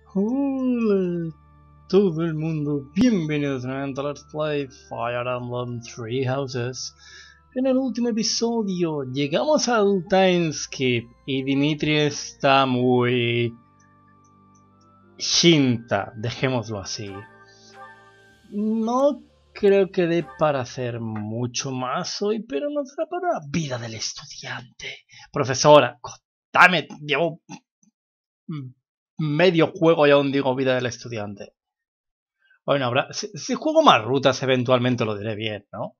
Hola todo el mundo, bienvenidos nuevamente a Let's Play Fire Emblem Three Houses. En el último episodio llegamos al timeskip y Dimitri está muy... Shinta, dejémoslo así. No creo que dé para hacer mucho más hoy, pero nos da para la vida del estudiante. Profesora, dame, llevo medio juego y aún digo vida del estudiante. Bueno, habrá, si juego más rutas eventualmente lo diré bien, ¿no?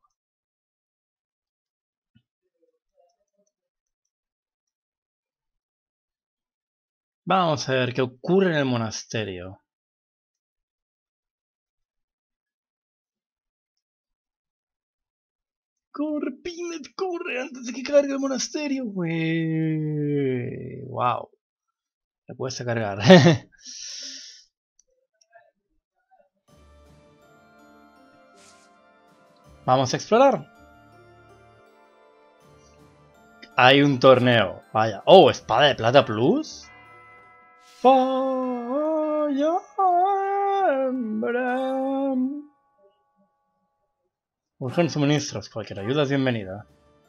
Vamos a ver qué ocurre en el monasterio. ¡Corre, Pinet, corre! Antes de que cargue el monasterio. ¡Wow! Le puedes cargar. Vamos a explorar. Hay un torneo. Vaya. ¡Oh! ¿Espada de plata plus? Fire Emblem. Urgen suministros. Cualquier ayuda es bienvenida.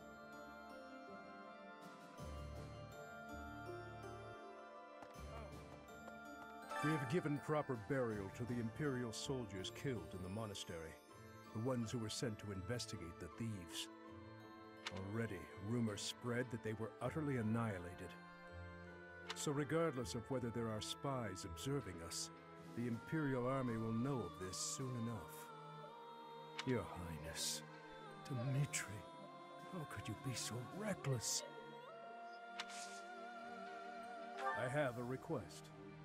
We have given proper burial to the Imperial soldiers killed in the monastery, the ones who were sent to investigate the thieves. Already, rumors spread that they were utterly annihilated. So regardless of whether there are spies observing us, the Imperial army will know of this soon enough. Your Highness, Dimitri, how could you be so reckless? I have a request.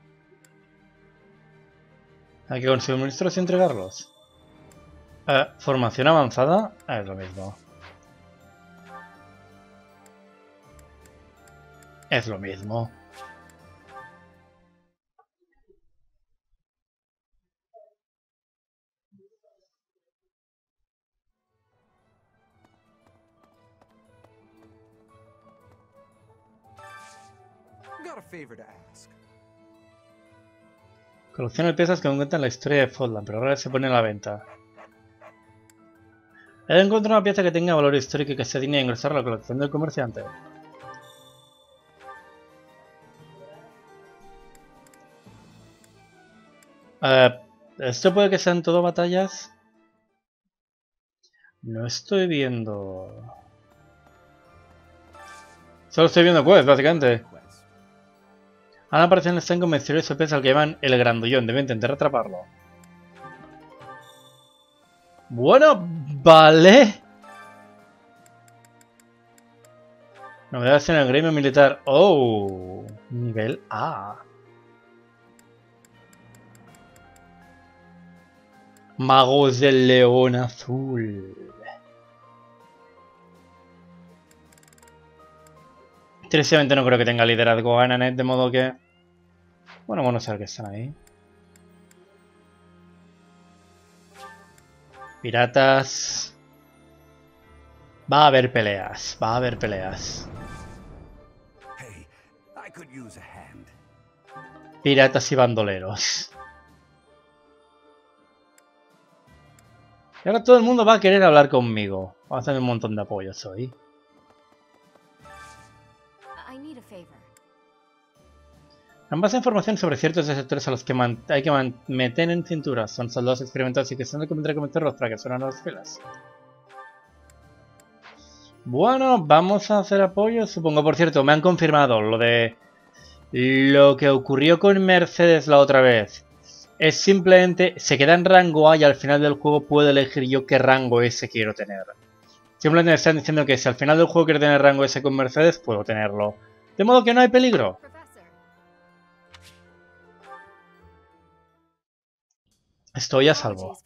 Hay que conseguir suministros y entregarlos. Formación avanzada es lo mismo. Es lo mismo. Got a favor to ask. Colecciona piezas que cuentan la historia de Fodlan, pero ahora se pone a la venta. He encontrado una pieza que tenga valor histórico y que se digne a ingresar a la colección del comerciante. ¿Esto puede que sean todo batallas? No estoy viendo... Solo estoy viendo quests, básicamente. Han aparecido en el stand con misterioso pez al que llaman el grandullón. Debe intentar atraparlo. Bueno, vale. Novedades en el gremio militar. Oh, nivel A. Magos del León Azul. Tristemente no creo que tenga liderazgo Ananet, de modo que... Bueno saber que están ahí. Piratas. Va a haber peleas, va a haber peleas. Hey, I could use a hand. Piratas y bandoleros. Y ahora todo el mundo va a querer hablar conmigo. Vamos a tener un montón de apoyos hoy. Ambas información sobre ciertos sectores a los que hay que meter en cintura. Son soldados experimentados y que se han de cometerlos para que suenan las filas. Bueno, vamos a hacer apoyo, supongo. Por cierto, me han confirmado lo de... Lo que ocurrió con Mercedes la otra vez. Es simplemente... Se queda en rango A y al final del juego puedo elegir yo qué rango S quiero tener. Simplemente me están diciendo que si al final del juego quiero tener rango S con Mercedes, puedo tenerlo. De modo que no hay peligro. Estoy a salvo.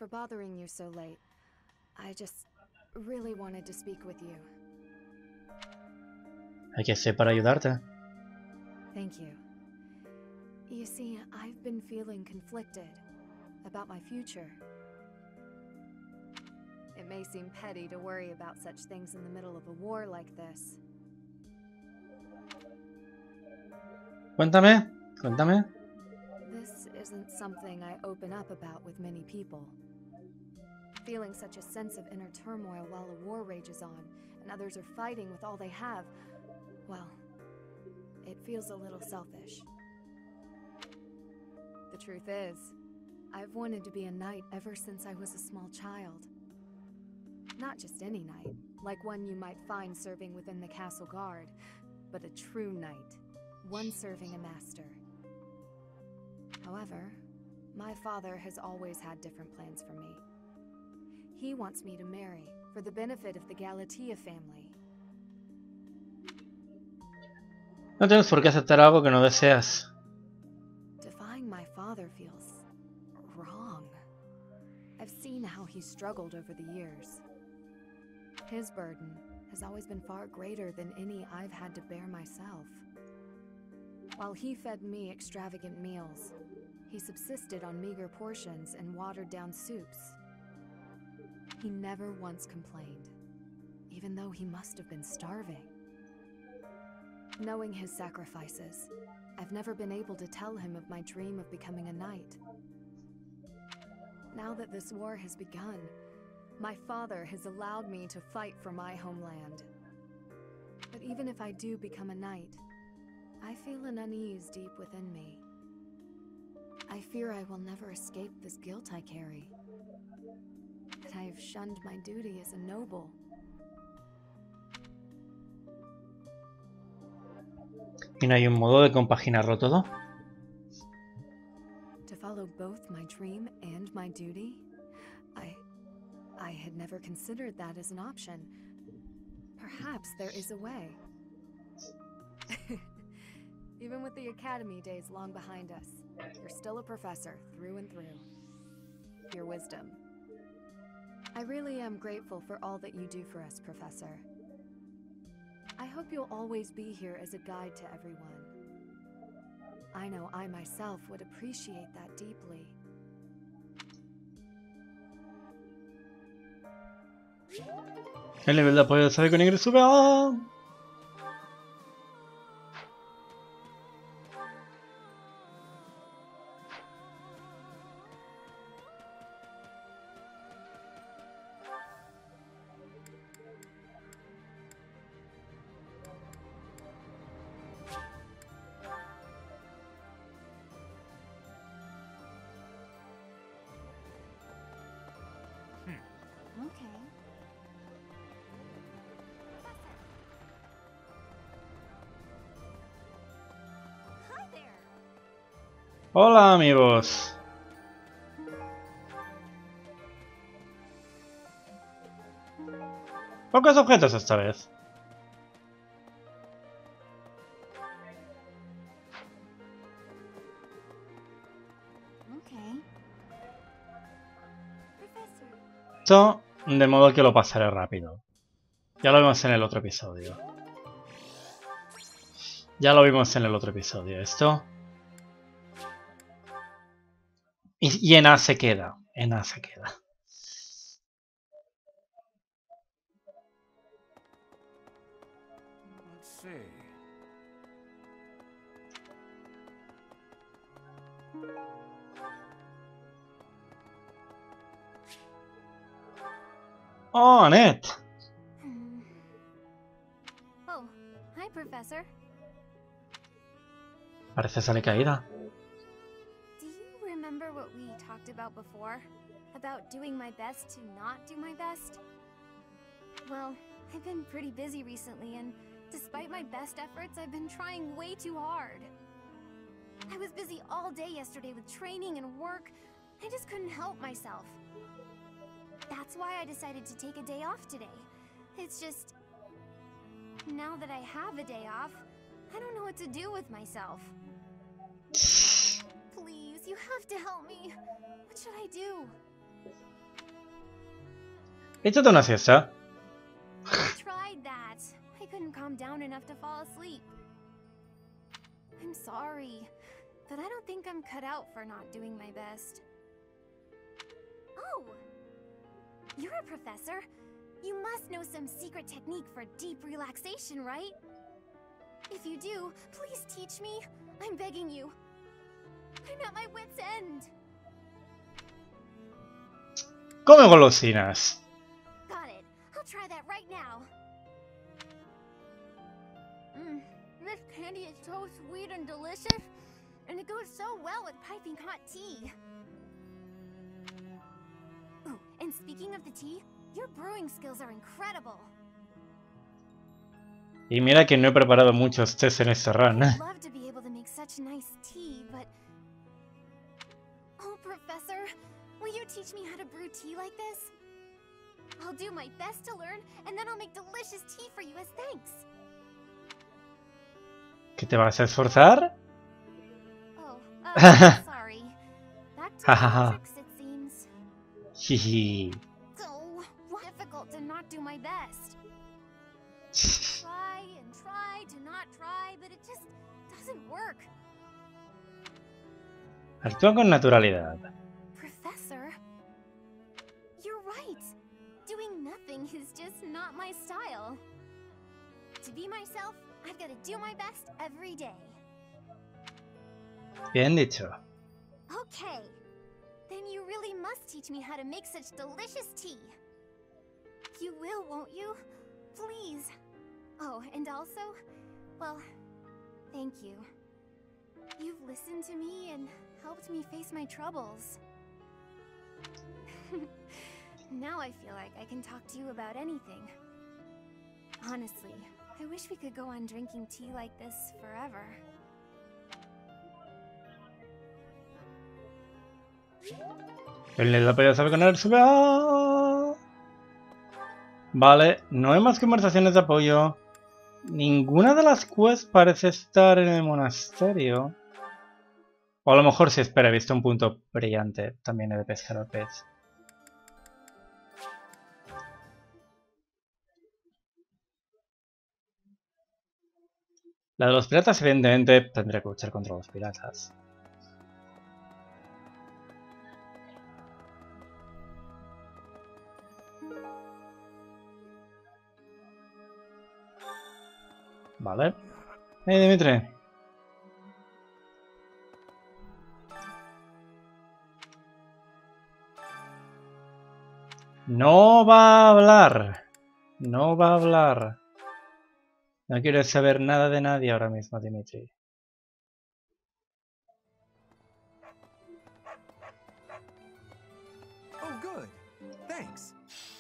Hay que ser para ayudarte. Thank you. You see, I've been feeling conflicted about my future. It may seem petty to worry about such things in the middle of a war like this. Cuéntame, cuéntame. This is isn't something I open up about with many people. Feeling such a sense of inner turmoil while a war rages on, and others are fighting with all they have, well, it feels a little selfish. The truth is, I've wanted to be a knight ever since I was a small child. Not just any knight, like one you might find serving within the castle guard, but a true knight, one serving a master. However, my father has always had different plans for me. He wants me to marry, for the benefit of the Galatea family. No tienes por qué aceptar algo que no deseas. Defying my father feels wrong. I've seen how he's struggled over the years. His burden has always been far greater than any I've had to bear myself. While he fed me extravagant meals, he subsisted on meager portions and watered-down soups. He never once complained, even though he must have been starving. Knowing his sacrifices, I've never been able to tell him of my dream of becoming a knight. Now that this war has begun, my father has allowed me to fight for my homeland. But even if I do become a knight, I feel an unease deep within me. I fear I will never escape this guilt I carry. That I have shunned my duty as a noble. ¿Y no hay un modo de compaginarlo todo? To follow both my dream and my duty? I had never considered that as an option. Perhaps there is a way. Even with the academy days long behind us, you're still a professor through and through. Your wisdom. I really am grateful for all that you do for us, Professor. I hope you'll always be here as a guide to everyone. I know I myself would appreciate that deeply. El nivel de apoyo de Sabe con Ingrid sube. ¡Oh! Okay. Hi there. Hola amigos. Pocos objetos esta vez. Okay. Professor. Esto de modo que lo pasaré rápido. Ya lo vimos en el otro episodio. Ya lo vimos en el otro episodio. Esto. Y en A se queda. En A se queda. Let's see. Oh, Annette. Oh, hi, Professor. Parece sale caída. Do you remember what we talked about before? About doing my best to not do my best? Well, I've been pretty busy recently, and despite my best efforts, I've been trying way too hard. I was busy all day yesterday with training and work. I just couldn't help myself. That's why I decided to take a day off today. It's just... now that I have a day off, I don't know what to do with myself. Please, you have to help me. What should I do? Échate una siesta. I tried that. I couldn't calm down enough to fall asleep. I'm sorry, but I don't think I'm cut out for not doing my best. Oh! You're a professor. You must know some secret technique for deep relaxation, right? If you do, please teach me. I'm begging you. I'm at my wit's end. Come golosinas. Got it. I'll try that right now. This candy is so sweet and delicious, and it goes so well with piping hot tea. Ooh, and speaking of the tea, your brewing skills are incredible. Y mira que no he preparado muchos tés en este run. I'd love to be able to make such nice tea, but... Oh, Professor, will you teach me how to brew tea like this? I'll do my best to learn, and then I'll make delicious tea for you as thanks. ¿Qué te vas a esforzar? Oh, sorry. Back to Hahaha. the tricks, it seems. Jiji. So difficult to not do my best. Try to not try, but it just doesn't work. Actúa con naturalidad. Professor, you're right. Doing nothing is just not my style. To be myself, I've got to do my best every day. Bien dicho. Okay. Then you really must teach me how to make such delicious tea. You will, won't you? Please. Oh, and also, well, thank you. You've listened to me and helped me face my troubles. Now I feel like I can talk to you about anything. Honestly, I wish we could go on drinking tea like this forever. El la podía saber con él sube. ¡Ah! Vale, no hay más conversaciones de apoyo. Ninguna de las quests parece estar en el monasterio. O a lo mejor sí, espera, he visto un punto brillante. También he de pescar al pez. La de los piratas, evidentemente, tendría que luchar contra los piratas. Vale. Hey, Dimitri. No va a hablar. No va a hablar. No quiero saber nada de nadie ahora mismo, Dimitri. Oh, good. Thanks.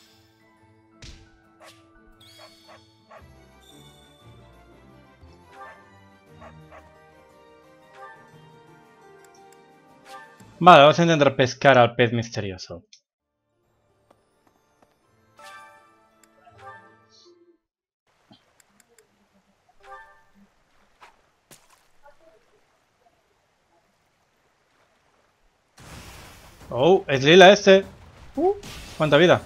Vale, vamos a intentar pescar al pez misterioso. Oh, es lila este. Cuánta vida.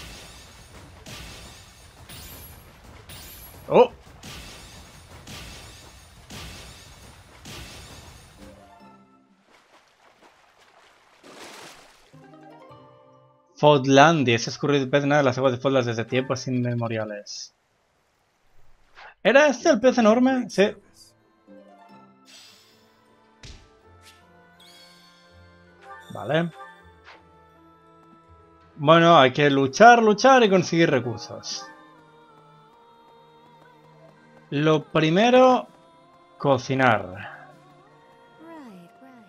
Oh. Fodlandia, ese escurrido pez nada de las aguas de Fodlandia desde tiempos inmemoriales. ¿Era este el pez enorme? Sí. Vale. Bueno, hay que luchar, luchar y conseguir recursos. Lo primero, cocinar. Right, right.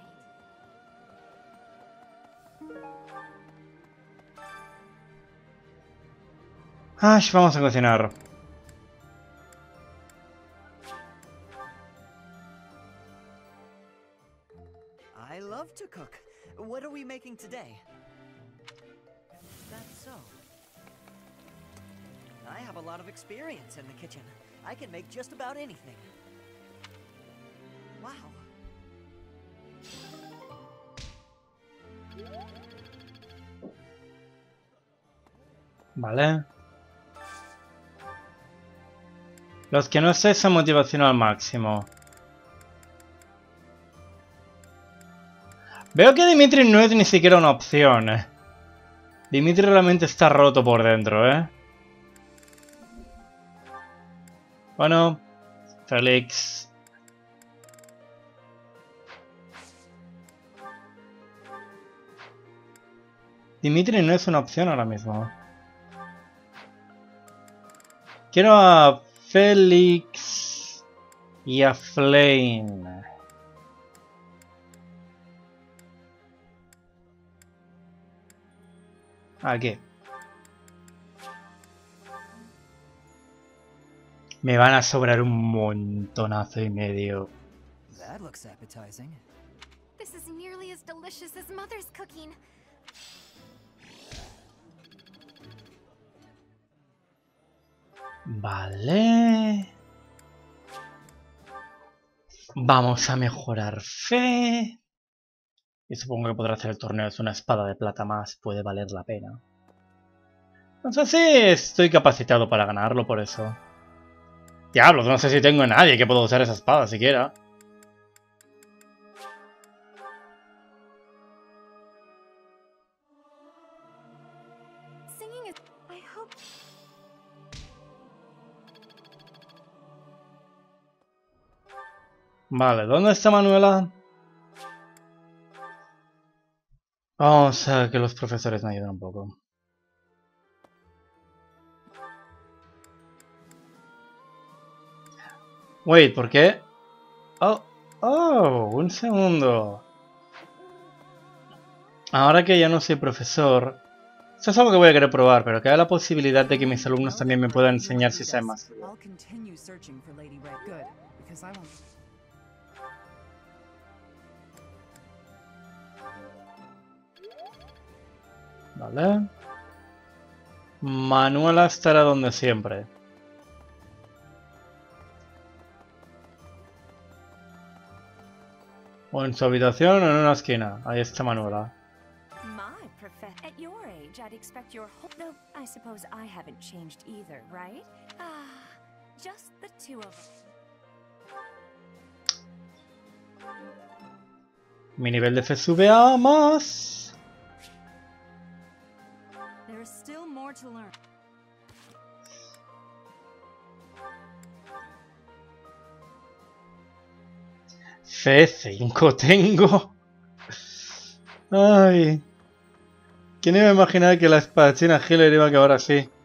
Ash, vamos a cocinar. I love to cook. What are we making today? That's so. I have a lot of experience in the kitchen. I can make just about anything. Wow. Vale. Los que no sé esa motivación al máximo. Veo que Dimitri no es ni siquiera una opción. Dimitri realmente está roto por dentro, ¿eh? Bueno, Félix. Dimitri no es una opción ahora mismo. Quiero a Felix y a Flame. Aquí. Me van a sobrar un montonazo y medio. That looks appetizing. This is nearly as delicious as Mother's cooking. Vale. Vamos a mejorar fe. Y supongo que podrá hacer el torneo. Es una espada de plata más. Puede valer la pena. No sé si estoy capacitado para ganarlo por eso. Diablos, no sé si tengo a nadie que pueda usar esa espada siquiera. Singing is... I hope... Vale, ¿dónde está Manuela? Vamos a que los profesores me ayuden un poco. Wait, ¿por qué? Oh, un segundo. Ahora que ya no soy profesor, esto es algo que voy a querer probar, pero que haya la posibilidad de que mis alumnos también me puedan enseñar si saben más. I'll continue searching for Lady Red. Good, because I won't. Vale. Manuela estará donde siempre. O en su habitación o en una esquina. Ahí está Manuela. My professor. At your age, I'd expect your whole. Though I suppose I haven't changed either, right? Ah, just the two of us. Mi nivel de fe sube a más. There is still more to learn. Fe 5 tengo. Ay. ¿Quién iba a imaginar que la espadachina Healer iba a acabar así? Hey,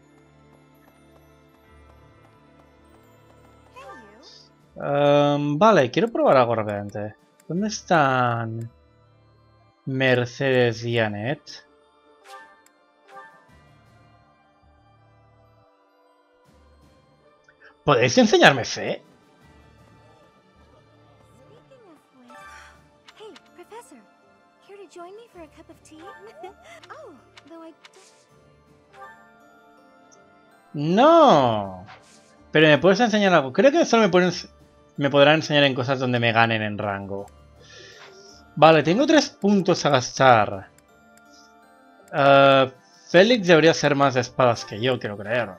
you. Vale, quiero probar algo rápidamente. ¿Dónde están Mercedes y Annette? ¿Podéis enseñarme fe? Speaking of which... Hey, Professor. Here to join me for a cup of tea? Oh, though I don't... No. Pero me puedes enseñar algo. Creo que solo me podrán enseñar en cosas donde me ganen en rango. Vale, tengo 3 puntos a gastar. Félix debería ser más de espadas que yo, quiero creer.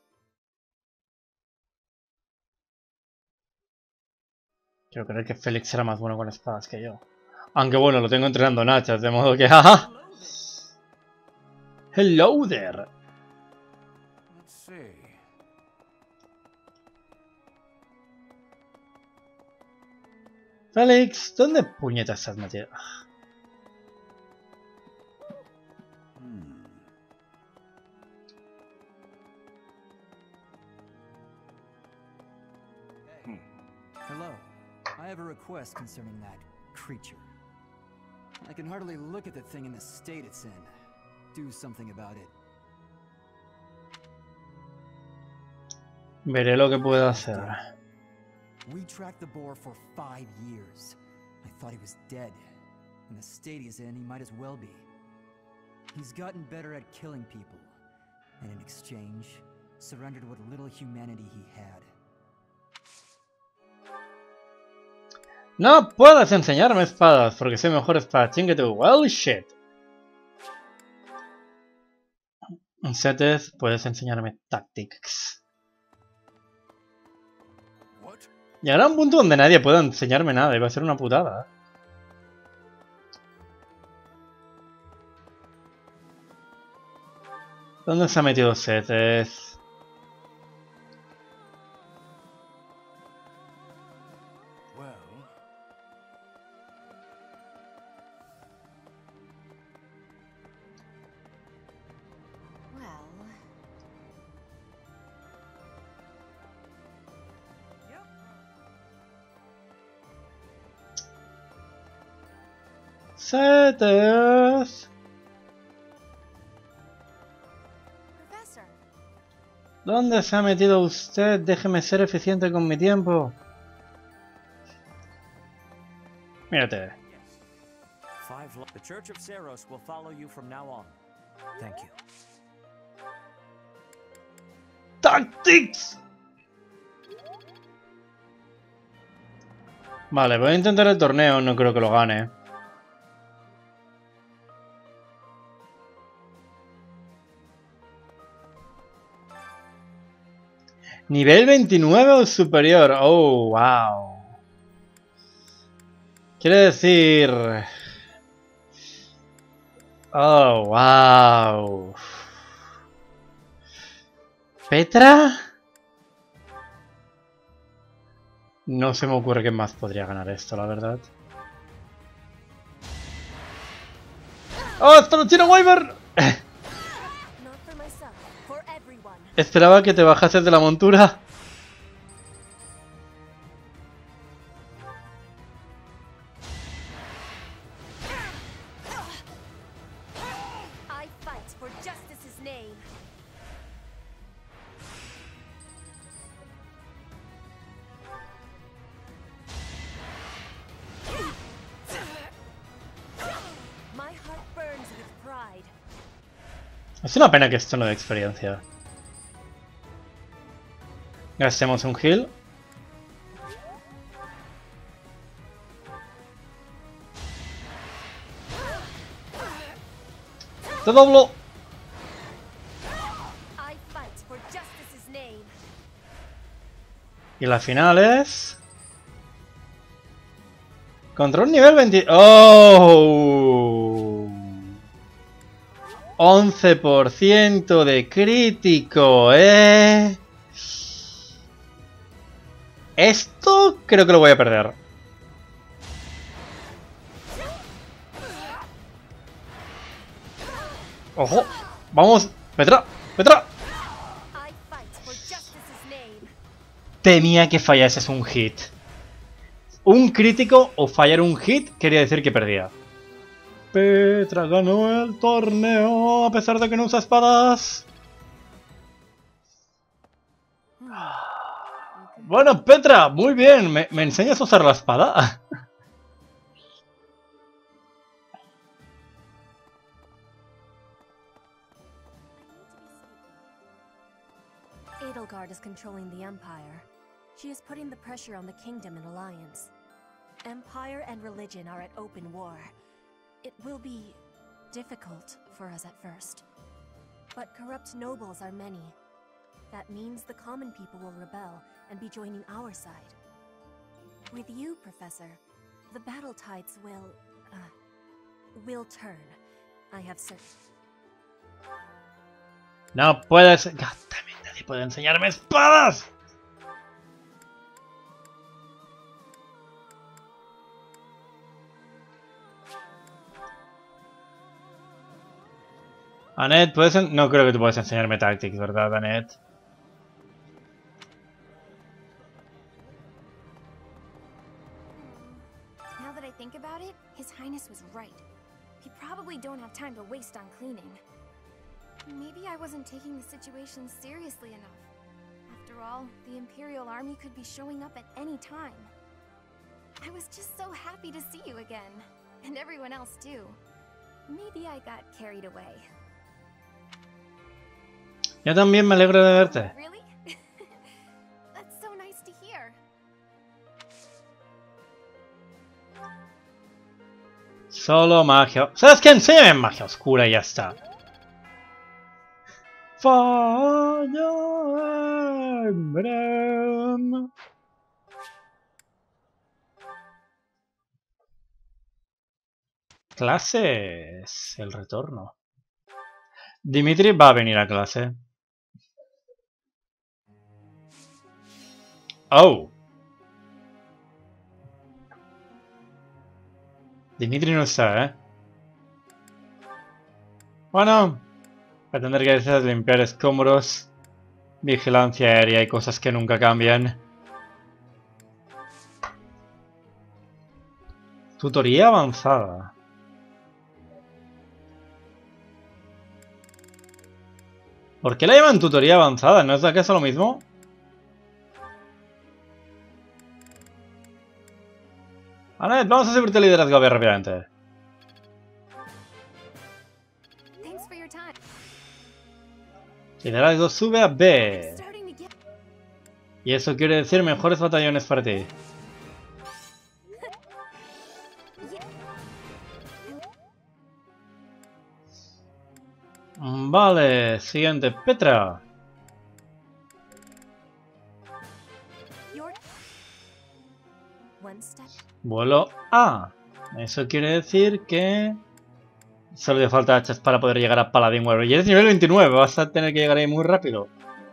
Quiero creer que Félix será más bueno con espadas que yo. Aunque bueno, lo tengo entrenando en hachas, de modo que... ¡Jaja! Hello there. Let's see. Félix, ¿dónde puñetas estás metido? Hello. I have a request concerning that creature. I can hardly look at the thing in the state it's in. Do something about it. Veré lo que puedo hacer. We tracked the boar for 5 years. I thought he was dead. In the state he's in, he might as well be. He's gotten better at killing people. And in exchange, surrendered what little humanity he had. No puedes enseñarme espadas, porque soy mejor espadachín que tú. Well, shit. Setes, puedes enseñarme tactics. What? Llegará un punto donde nadie pueda enseñarme nada y va a ser una putada. ¿Dónde se ha metido Setes? Well, Setes. Professor, ¿Dónde se ha metido usted? Déjeme ser eficiente con mi tiempo. Mírate. The Church of Seros will follow you from now on. Thank you. ¡Tactics! Vale, voy a intentar el torneo, no creo que lo gane. Nivel 29 o superior. Oh, wow. Quiere decir... Oh, wow. ¿Petra? No se me ocurre quién más podría ganar esto, la verdad. ¡Oh, está el chino Wyvern! not for myself, for everyone. Esperaba que te bajases de la montura. I fight for justice's name. My heart burns with pride. Es una pena que esto no dé experiencia. Gastemos un heal. ¡Te doblo! I fight for justice's name. Y la final es... Contra un nivel 20... ¡Oh! 11% de crítico, ¿eh? Esto creo que lo voy a perder. ¡Ojo! ¡Vamos! ¡Petra! ¡Petra! I fight for justice's name. Temía que fallases un hit. Un crítico o fallar un hit quería decir que perdía. Petra ganó el torneo a pesar de que no usa espadas. Bueno, Petra, muy bien. ¿Me enseñas a usar la espada? Edelgard is controlling the Empire. She is putting the pressure on the Kingdom and Alliance. Empire and religion are at open war. It will be difficult for us at first. But corrupt nobles are many. That means the common people will rebel and be joining our side. With you, Professor, the battle tides will turn. I have certain. No puedes... También nadie puede enseñarme espadas. Annette, ¿puedes no creo que tú puedas enseñarme tactics, ¿verdad, Annette? Now that I think about it, His Highness was right. We probably don't have time to waste on cleaning. Maybe I wasn't taking the situation seriously enough. After all, the Imperial Army could be showing up at any time. I was just so happy to see you again. And everyone else too. Maybe I got carried away. Yo también me alegro de verte. Really? That's so nice to hear. Solo magia... ¿Sabes qué? Enséñame magia oscura y ya está. Fire Emblem. Clases. El retorno. Dimitri va a venir a clase. Oh. Dimitri no está, ¿eh? Bueno. Va a tener que hacer limpiar escombros, vigilancia aérea y cosas que nunca cambian. Tutoría avanzada. ¿Por qué la llaman tutoría avanzada? ¿No es acaso lo mismo? Vale, vamos a subirte el liderazgo a ver rápidamente. Liderazgo sube a B. Y eso quiere decir mejores batallones para ti. Vale, siguiente, Petra. Vuelo A. Eso quiere decir que solo le falta hachas para poder llegar a Paladin Warrior. Y eres nivel 29, vas a tener que llegar ahí muy rápido.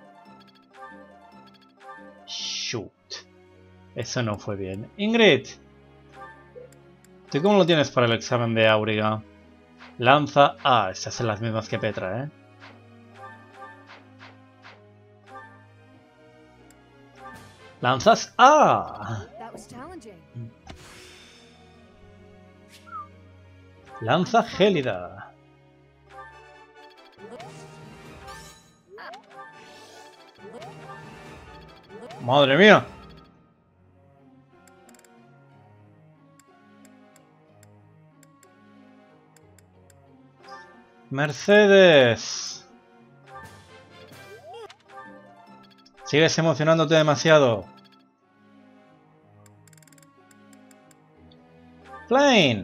Shoot. Eso no fue bien. Ingrid. ¿Tú cómo lo tienes para el examen de Auriga? Lanza A. Estas son las mismas que Petra, ¿eh? Lanzas A. Lanza gélida. Madre mía. Mercedes. Sigues emocionándote demasiado. Plane.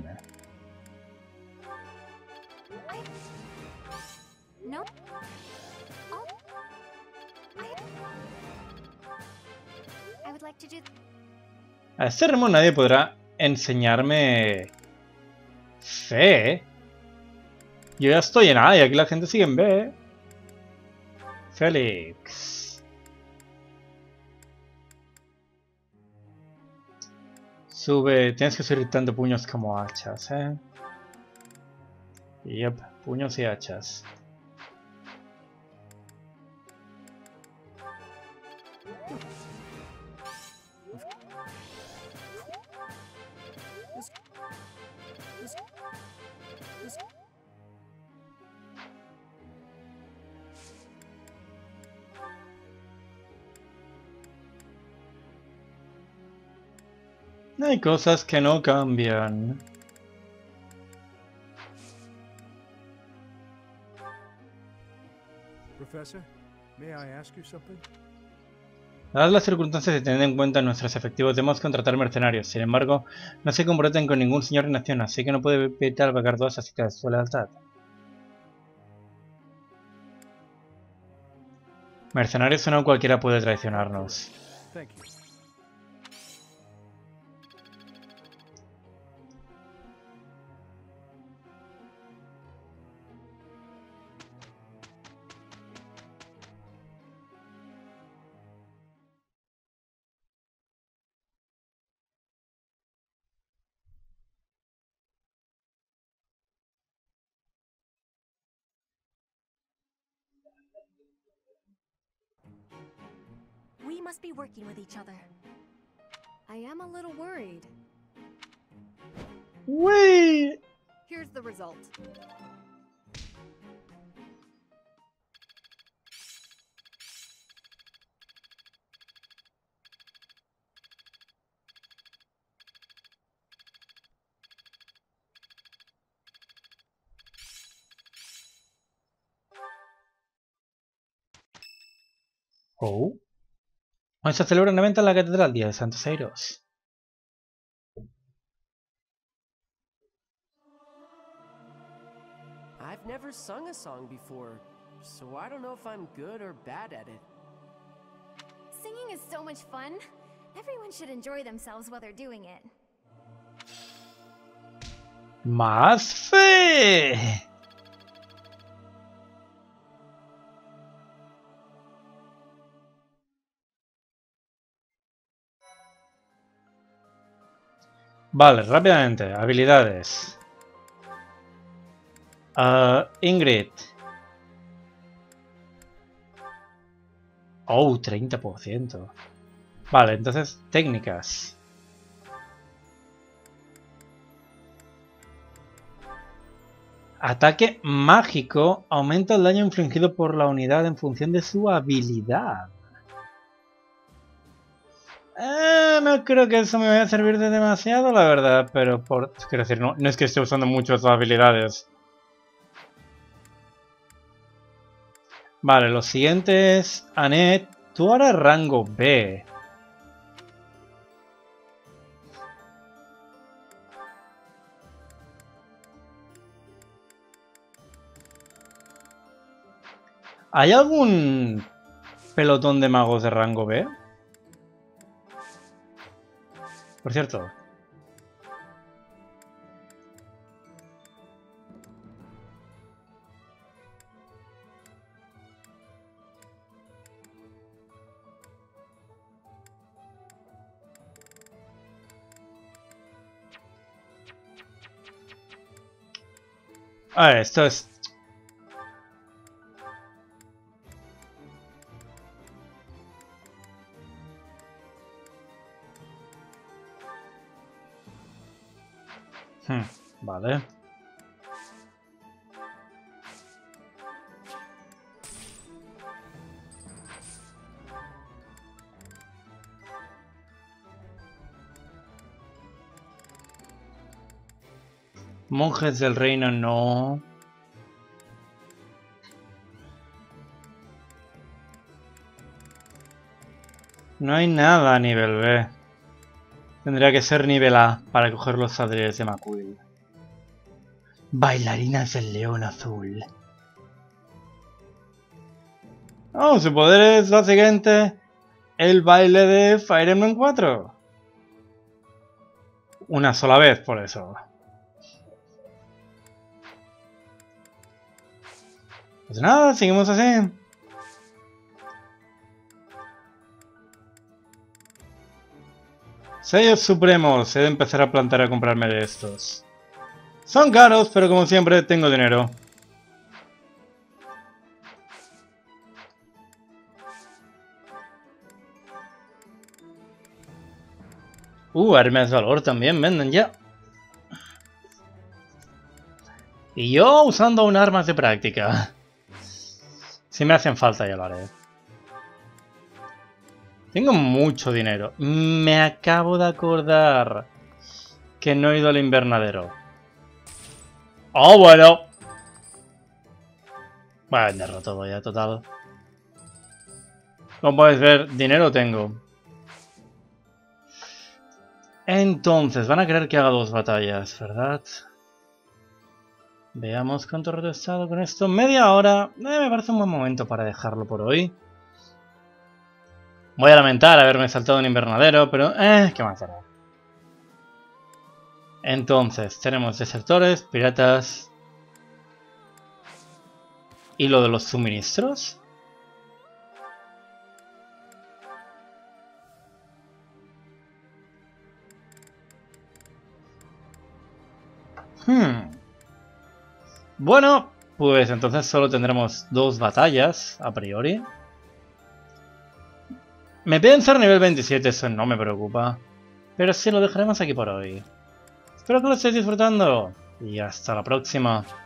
A este ritmo nadie podrá enseñarme fe. Yo ya estoy en A y aquí la gente sigue en B. Félix. Sube. Tienes que subir tanto puños como hachas, ¿eh? Yep, puños y hachas. Hay cosas que no cambian. Professor, may I ask you something? Dadas las circunstancias y teniendo en cuenta nuestros efectivos, debemos contratar mercenarios. Sin embargo, no se comprometen con ningún señor ni nación, así que no puede evitar pagar todas las citas de su lealtad. Mercenarios o no, cualquiera puede traicionarnos. Thank you. We must be working with each other. I am a little worried. Wait. Here's the result. Oh. Hoy se celebra un evento en la Catedral, Día de Santos Eiros. I've never sung a song before, so I don't know if I'm good or bad at it. Singing is so much fun. Everyone should enjoy themselves while they're doing it. ¡Más fe! Vale, rápidamente. Habilidades. Ingrid. Oh, 30%. Vale, entonces técnicas. Ataque mágico. Aumenta el daño infligido por la unidad en función de su habilidad. No creo que eso me vaya a servir de demasiado, la verdad. Pero quiero decir, no es que esté usando mucho esas habilidades. Vale, lo siguiente es... Annette, tú ahora rango B. ¿Hay algún pelotón de magos de rango B? Por cierto. A ver, esto es... Vale. Monjes del reino no. No hay nada a nivel B. Tendría que ser nivel A para coger los adredes de McQueen. Bailarinas del león azul. Oh, su poder es básicamente el baile de Fire Emblem 4. Una sola vez, por eso. Pues nada, seguimos así. Sellos supremos, he de empezar a plantar a comprarme de estos. Son caros, pero como siempre tengo dinero. Armas de valor también venden ya. Y yo usando un armas de práctica. Si me hacen falta ya lo haré. Tengo mucho dinero. Me acabo de acordar que no he ido al invernadero. ¡Oh, bueno! Voy a venderlo todo ya, total. Como podéis ver, dinero tengo. Entonces, van a querer que haga 2 batallas, ¿verdad? Veamos cuánto rato he estado con esto. Media hora. Me parece un buen momento para dejarlo por hoy. Voy a lamentar haberme saltado un invernadero, pero... ¿qué más hará? Entonces, tenemos desertores, piratas... ¿Y lo de los suministros? Bueno, pues entonces solo tendremos 2 batallas, a priori. Me piden ser nivel 27, eso no me preocupa. Pero sí, lo dejaremos aquí por hoy. Espero que lo estéis disfrutando. Y hasta la próxima.